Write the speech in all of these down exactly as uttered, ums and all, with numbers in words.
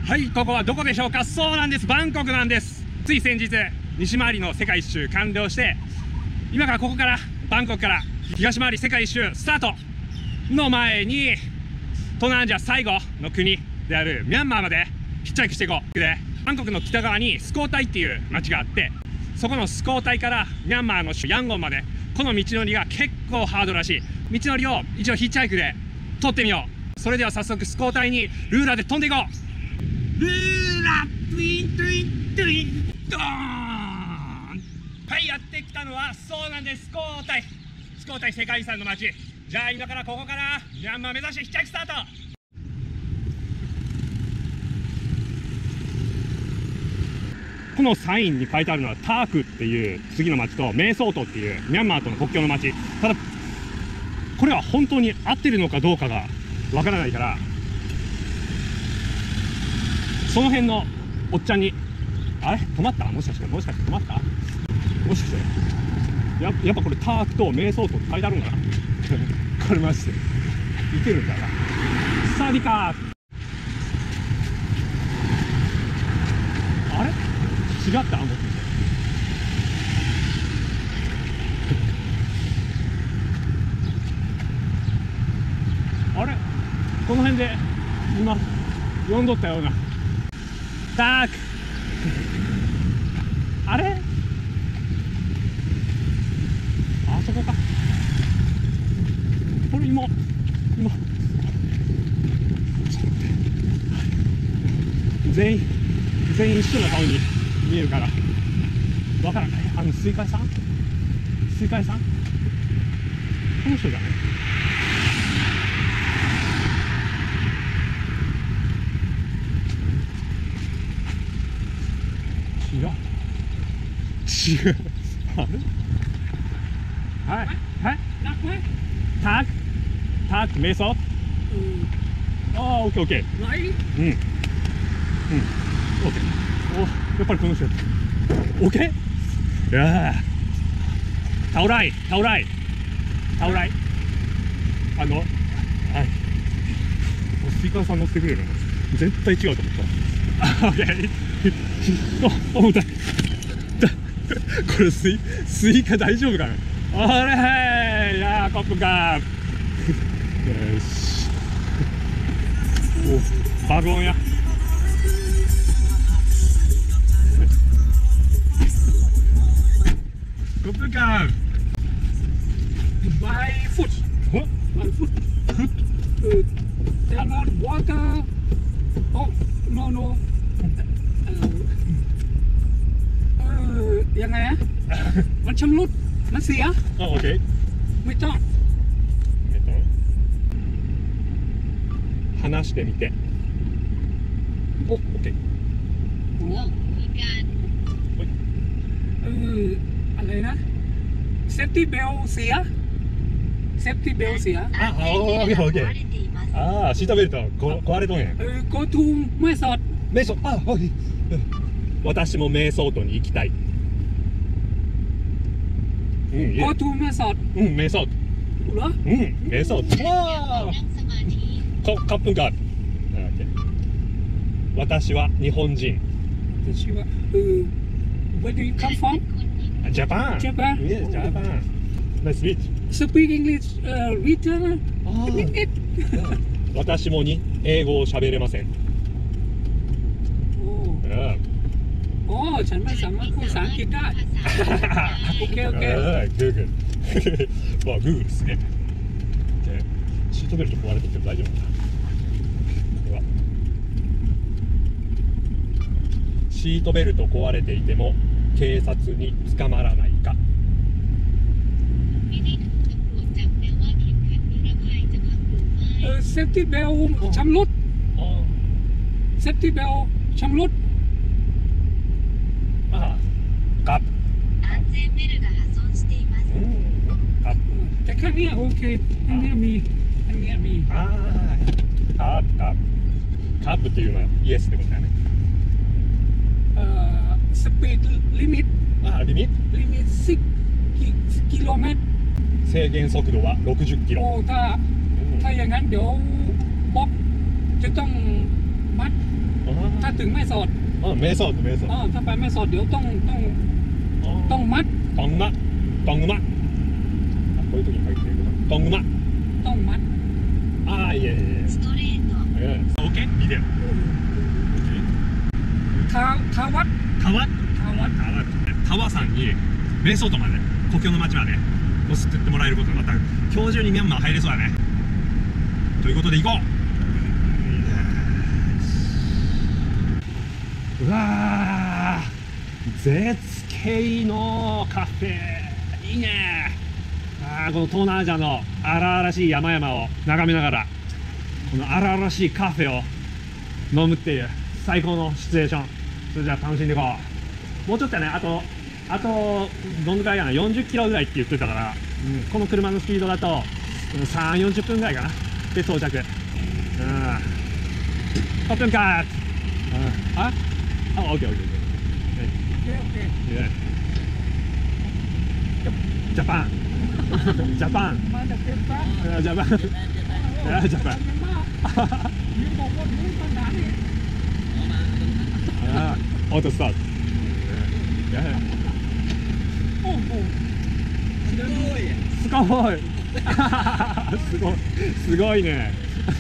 はい、ここはどこでしょうか。そうなんです、バンコクなんです。つい先日西回りの世界一周完了して、今からここからバンコクから東回り世界一周スタートの前に、東南アジア最後の国であるミャンマーまでヒッチハイクしていこう。でバンコクの北側にスコータイっていう町があって、そこのスコータイからミャンマーの首都ヤンゴンまでこの道のりが結構ハードルらしい。道のりを一応ヒッチハイクで通ってみよう。それでは早速スコータイにルーラーで飛んでいこう。ルーラートゥイントゥイントゥインドーン。はい、やってきたのはそうなんです、スコータイ。スコータイ世界遺産の町。じゃあ今からここからミャンマー目指してヒッチハイクスタート。このサインに書いてあるのはタークっていう次の町とメーソートっていうミャンマーとの国境の町。ただこれは本当に合ってるのかどうかがわからないから、その辺のおっちゃんにあれ止まったもしかしてもしかして止まったもしかしてややっぱこれタークとメーソートって書いてあるんかなこれマジでいけるんだな。サディカーあれ違ったもしかしてあれこの辺で今呼んどったようなタークあれあそこか。これ今今全員全員一緒な顔に見えるからわからない。あのスイカ屋さんスイカ屋さんこの人じゃない。違う違うあれはいはいタークタークメソッド。ああオッケーオッケーうんうんオッケー。おやっぱりこの人オッケー。いやタオライタオライタオライあのはいスイカさん乗ってくれるの絶対違うと思った。オッケーお重たいこれスイスイカ大丈夫かな。あれいやーコップかよしおバゴンやコップかバイフットバイフットフットでもワーターおノーノーยังไงอะมันชำรุดมันเสียอ๋อโอเคไม่ต้องไม่ต้อง話してみておオッケーโอ้มีการเอออะไรนะเซฟตี้เบลเสียเซฟตี้เบลเสียอ่ะโอเคโอเคああシートベルト壊れとんやん。เออ go to メソッドメソッドあオッケー私もメーソートに行きたい。うん、go to メソッドうん、メソッドうん、メソッドわーカップガール私は日本人。私は Where do you come from? Japan Japan Yes, Japan Nice to meet you Speak English Return 私もに英語を喋れません。โอ้ฉันไม่สามารถพูดภาษาอังกฤษได้โอเคโอเคグーグルわグーグルすげえ。シートベルト壊れてて大丈夫かな。これはシートベルト壊れていても警察に捕まらないか。เซฟตี้เบลชำรุดเซฟตี้เบลชำรุดครับ安全ベルが破損していますครับแต่แค่นี้โอเคอันนี้มีอันนี้มีอ่าครับครับครับっていうのはイエスってことだね。เอ่อสปีดลิมิตอ่าลิมิตลิมิตสิบกิโลเมตร制限速度はろくじゅっキロ。โอ้ถ้าถ้าอย่างนั้นเดี๋ยวบ๊อบจะต้องมัดถ้าถึงแม่สอดอ๋อแม่สอดแม่สอดอ๋อถ้าไปแม่สอดเดี๋ยวต้องต้องต้องมัดトングマトングマあこういう時に入ってるけどトングマต้องมัดああいえいえいえストレート。 えー OK ビデオท้าท้าวัด川ท้าวัด川川さんに瞑想とまで故郷の町までこすってってもらえることまた今日中にミャンマー入れそうだねということで行こううわー絶景のカフェいいねあーこの東南アジアの荒々しい山々を眺めながらこの荒々しいカフェを飲むっていう最高のシチュエーションそれじゃあ楽しんでいこうもうちょっとやねあとあとどんぐらいかなよんじゅっキロぐらいって言ってたから、うん、この車のスピードだとさんじゅうよんじゅっぷんぐらいかなで到着うんオープンカーああ OK OK OK ジャパンジャパンมาจากเทปฟ้าジャパンジャパンยืมบอกว่ายืมปัญหานี่オートスタートโอ้โหすごいすごいすごいすごいね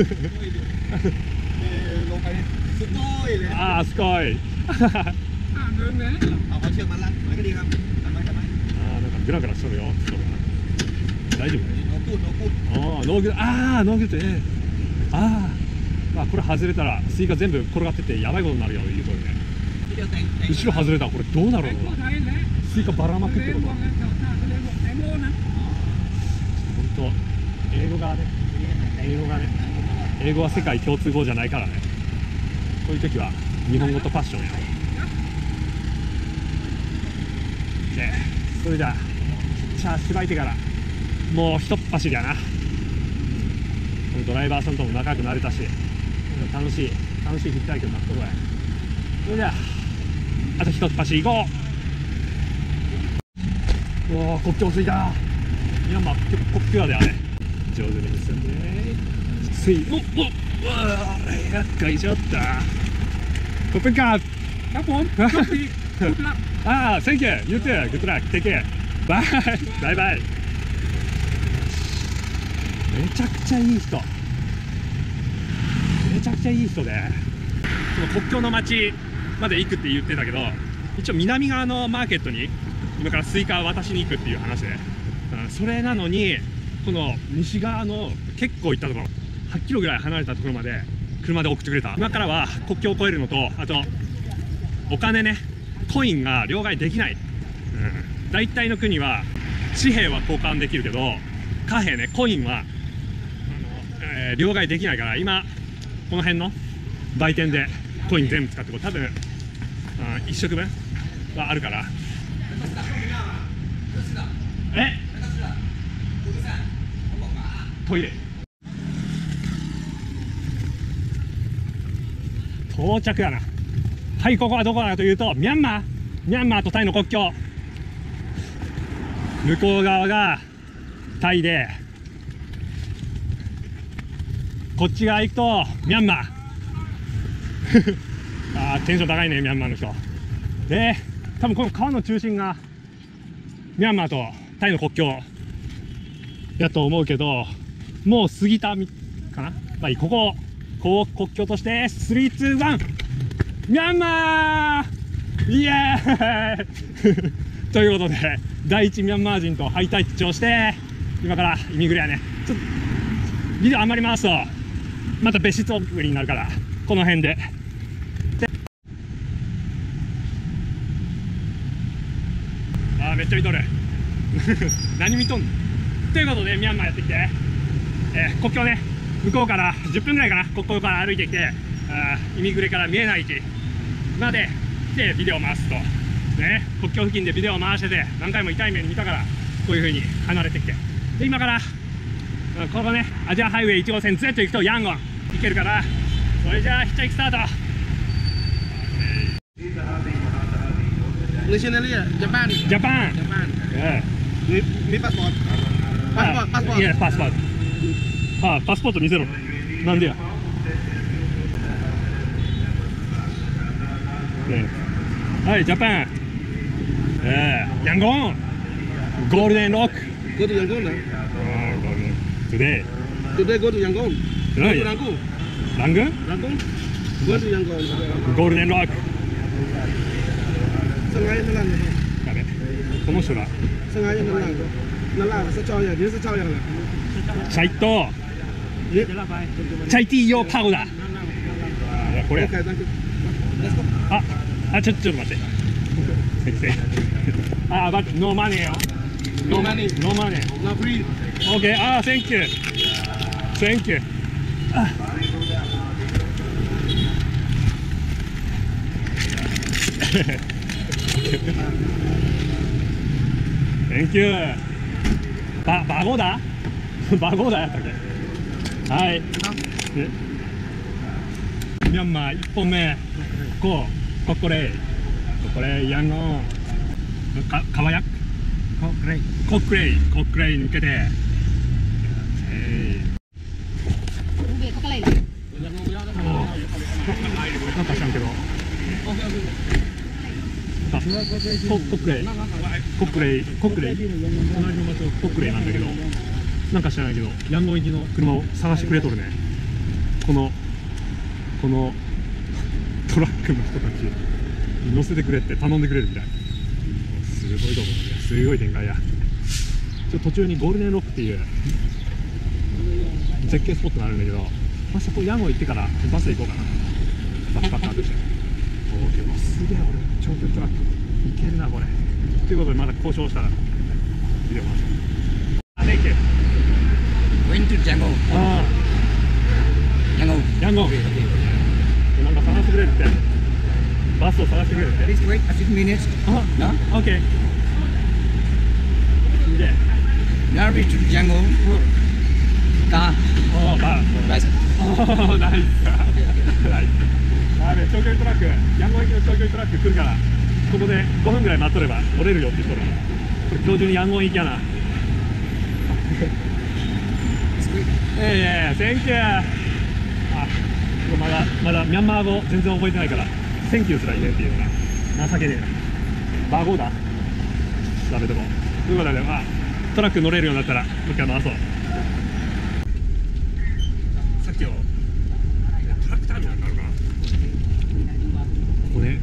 ลงไปสุดโต้ยเลยああすごいอ่าเดินเลยเอาเอาเชือกมาลัดไว้ก็ดีครับทำไมทำไมああなんかグラグラしとるよそうだな大丈夫โนกูดโนกูดああノーグルああノーグルってええああまあこれ外れたらスイカ全部転がってってやばいことになるよ言うとるねที่เดียวแต่งแต่ง後ろ外れたらこれどうなるไอ้のพวกไทยเลยスイカばらまくってเล่こนとบอกเลยแถวหน้าเขาเล่นบอกแตงโมนะ本当英語がね英語がね英語は世界共通語じゃないからねこういう時は日本語とファッションやでそれじゃあチャーしばいてからもうひとっ走りやなドライバーさんとも仲良くなれたし楽しい楽しいヒットアイテムになったとこやそれじゃああとひとっ走り行こうおお国境着いたミャンマー国境だよね上手に結んでついおおうわー厄介ちゃったコップンカーครับผมโชคดีสุดละああ、センキュー、ユートゥー、グッドラック、テイクケア、バイ、バイバイ。めちゃくちゃいい人。めちゃくちゃいい人で、その国境の町まで行くって言ってたけど、一応南側のマーケットに今からスイカを渡しに行くっていう話で、うん、それなのに、この西側の結構行ったところ、はちキロぐらい離れたところまで車で送ってくれた。今からは国境を越えるのと、あとお金ね。コインが両替できない、うん、大体の国は紙幣は交換できるけど貨幣ねコインはあの、えー、両替できないから今この辺の売店でコイン全部使ってこう多分、うん、いっ食分はあるからえトイレ到着やなはい、ここはどこかというと、ミャンマー、ミャンマーとタイの国境。向こう側がタイで、こっち側行くとミャンマー。あー、テンション高いね、ミャンマーの人。で、多分この川の中心がミャンマーとタイの国境やと思うけど、もう過ぎたみかな。まあいい、ここ、こう国境としてスリーツーワン。ミャンマーイエーイということで第一ミャンマー人とハイタッチをして今からイミグレやねちょっとビデオあんまり回すとまた別室送りになるからこの辺であーめっちゃ見とる何見とんのということでミャンマーやってきて、えー、国境ね向こうからじゅっぷんぐらいかな国境から歩いてきてあイミグレから見えない位置まで来てビデオを回すと、ね、国境付近でビデオを回してて何回も痛い目に見たからこういう風に離れてきてで今からこのねアジアハイウェイいち号線ずっと行くとヤンゴン行けるからそれじゃあヒッチハイクスタート nationalnya Jepang ジャパン Jepang え ini ini paspor え paspor paspor いやパスポートあパスポート見せろなんでやはい、ジャパン。えー、ヤンゴン。ゴールデンロック。 Go to Yangon lah. Today. Today go to Yangon. Go Right. to Rangoon. ラングン Rangoon. Go to Yangon. ゴールデンロック。 Sengaja nelang. ダメ。この人だ。 Sengaja nelang. Nelang secao ya. Dia secao yang lah. チャイト。 Ni. チャイティー用パウダー。いやこれ。 Okay, thank you. Let's go. あ、あ、ちょっとちょっと待って。あ、バッノーマネーよ。 No money. ノーマネー。 No free. オーケー、あー、センキュー。センキュー。あ。センキュー。バ、バゴダ。バゴダやったっけ。はい。でミャンマー一本目。こう、ここれ。ここれ、ヤンゴン。か、かわやく。コックレイ、コックレイ、コックレイ抜けて。えい。なんか知らんけど。あ、ココックレイ、コックレイ、コックレイ。隣の町コックレイなんだけど。なんか知らないけど、ヤンゴン行きの車を探してくれとるね。この。この。トラックの人たち。乗せてくれって頼んでくれるみたい。すごいところで、すごい展開や。ちょ途中にゴールデンロックっていう絶景スポットがあるんだけど、まあ、そこヤンゴン行ってからバスで行こうかな。バスパッカーとして。おー、けどすげえこれ、長距離トラック。いけるなこれ。ということでまだ交渉したら見てます。あ、ねえけ。 Going to Django. あ Django. あ、ヤンゴン。なんか探してくれるって。バスを探してくれるって。 Please wait a few minutes. あ、 No? オッケー。すげえ。 Now reach to Django. Car. おー、バー。 Right. おー、ナイス。ナイス。やべえ、長距離トラック、ヤンゴン行きの長距離トラック来るから、ここでごふんぐらい待っとれば折れるよって人だ。これ今日中にヤンゴン行きやな。えいえい、センキュー。あ、まだまだミャンマー語全然覚えてないから、センキューすら言えんっていうな。情けねえな。バーゴーだ。ダメでも。ということで、まあトラック乗れるようになったらもう一回回そう。さっきのトラックターミナルがあるかな。ここね、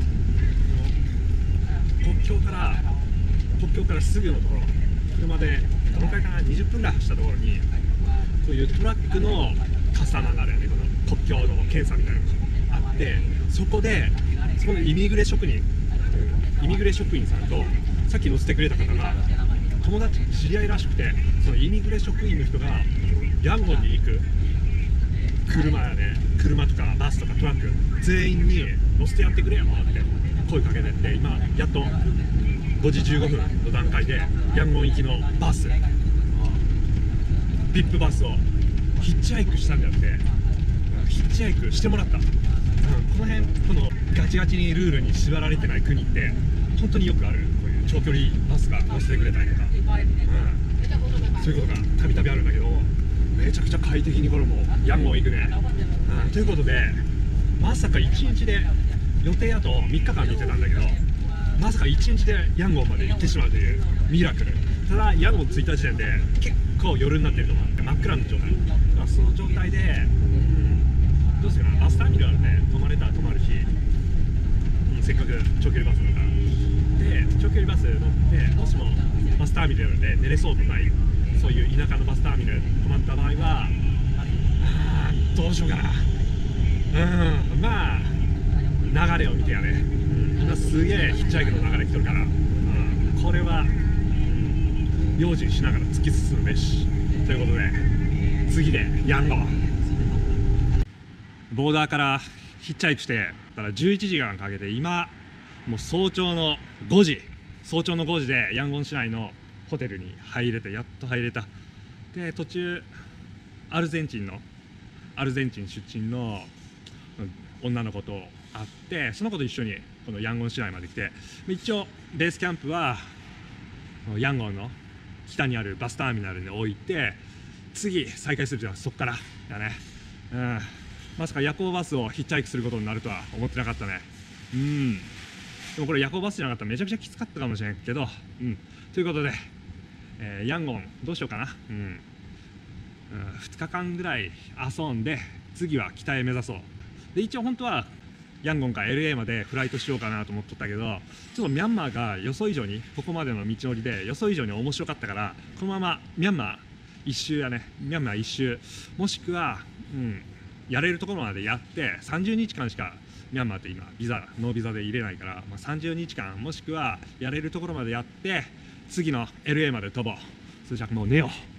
国境から国境からすぐのところ、車でどのくらいかな、にじゅっぷんぐらい走ったところに、こういうトラックのカスタマーがあるよね。この国境の検査みたいなのがあって、そこでそこのイミグレ職人イミグレ職員さんとさっき乗せてくれた方が友達知り合いらしくて、そのイミグレ職員の人がヤンゴンに行く車やね、車とかバスとかトラック全員に乗せてやってくれよって声かけてって、今やっとごじじゅうごふんの段階でヤンゴン行きのバス、ビップバスをヒッチハイクしたんだって。ヒッチハイクしてもらった。うん、この辺、このガチガチにルールに縛られてない国って本当によくある、こういう長距離バスが乗せてくれたりとか、うん、そういうことがたびたびあるんだけど、めちゃくちゃ快適にこれもヤンゴン行くね。うん、ということで、まさかいちにちで予定あとみっかかん見てたんだけど、まさかいちにちでヤンゴンまで行ってしまうというミラクル。ただヤンゴン着いた時点で結構夜になってると思う。真っ暗な状態。その状態で、うん、どうするかな、バスターミナルで泊まれたら泊まるし、うん、せっかく長距離バスだから。で、長距離バス乗って、もしもバスターミナルで寝れそうもない、そういう田舎のバスターミナルに泊まった場合は、あー、どうしようかな。うん、まあ流れを見てやね、うん、今すげえヒッチハイクの流れ来てるから、うん、これは用心しながら突き進むべしということで、次でヤンゴンボーダーからヒッチハイクしてだからじゅういちじかんかけて、今もう早朝のごじ早朝のごじでヤンゴン市内のホテルに入れて、やっと入れた。で途中アルゼンチンのアルゼンチン出身の女の子と会って、その子と一緒にこのヤンゴン市内まで来て、一応ベースキャンプはヤンゴンの北にあるバスターミナルに置いて、次再開するじゃん、そっからだね。うん、まさか夜行バスをヒッチハイクすることになるとは思ってなかったね。 うんでもこれ夜行バスじゃなかったらめちゃくちゃきつかったかもしれんけど、うん、ということで、えー、ヤンゴンどうしようかな、うん、うん、ふつかかんぐらい遊んで次は北へ目指そう。で一応本当はヤンゴンから エルエー までフライトしようかなと思っとったけど、ちょっとミャンマーが予想以上にここまでの道のりで予想以上に面白かったから、このままミャンマー一周やね、ミャンマー一周、もしくは、うん、やれるところまでやってさんじゅうにちかんしかミャンマーって今ビザノービザで入れないから、まあ、さんじゅうにちかんもしくはやれるところまでやって次の エルエー まで飛ぼう。それじゃもう寝よう。